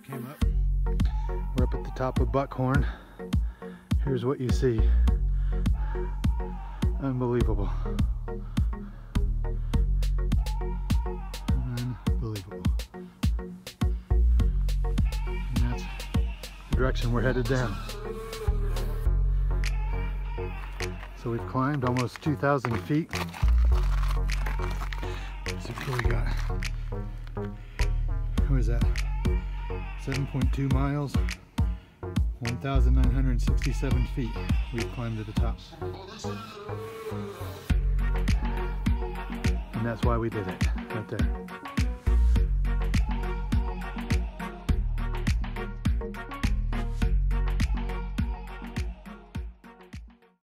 came up. We're up at the top of Buckhorn. Here's what you see. Unbelievable. Unbelievable. And that's the direction we're headed down. So we've climbed almost 2,000 feet. Let's see what we got. What is that? 7.2 miles, 1,967 feet we've climbed to the top. And that's why we did it, right there.